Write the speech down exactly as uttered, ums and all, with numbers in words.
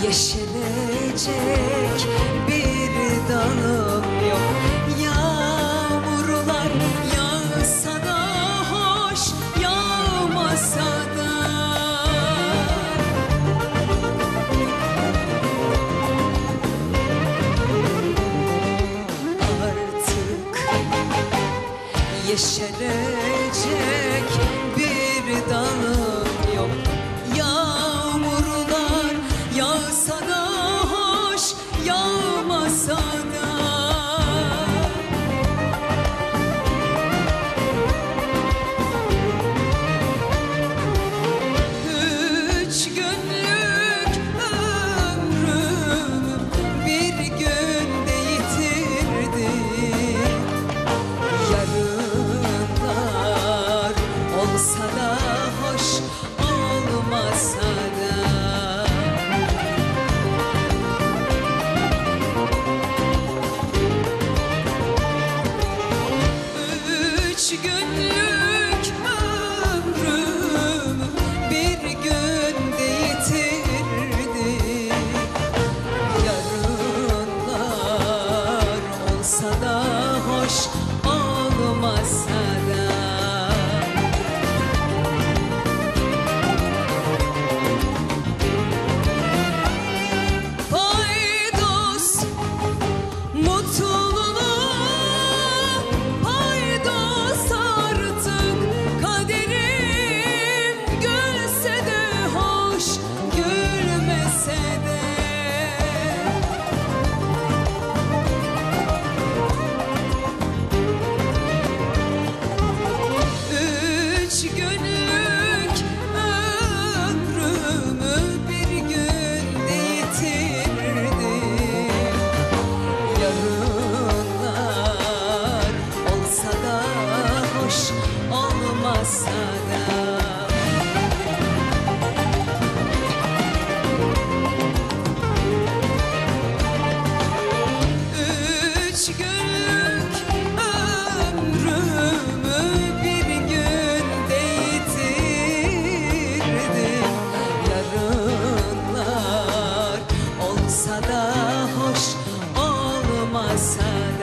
Yeşerecek bir dalım yok. Yağmurlar yağsa da hoş, yağmasa da. Artık yeşerecek bir dalım yok. Yağmurlar yağsa da hoş, yağmasa da. Üç günlük ömrümü bir günde yitirdim. Yarınlar olsa da hoş, olmasa da. Üç günlük ömrümü bir günde yitirdim. Yarınlar olsa da hoş, olmasa da. Paydos mutluluğum, paydos artık kaderim. Gülse de hoş, gülmese de. Üç günlük ömrümü bir günde yitirdim. Yarınlar olsa da hoş, olmasa da. Üç günlük ömrümü bir günde yitirdim. Yarınlar olsa da hoş, olmasa da.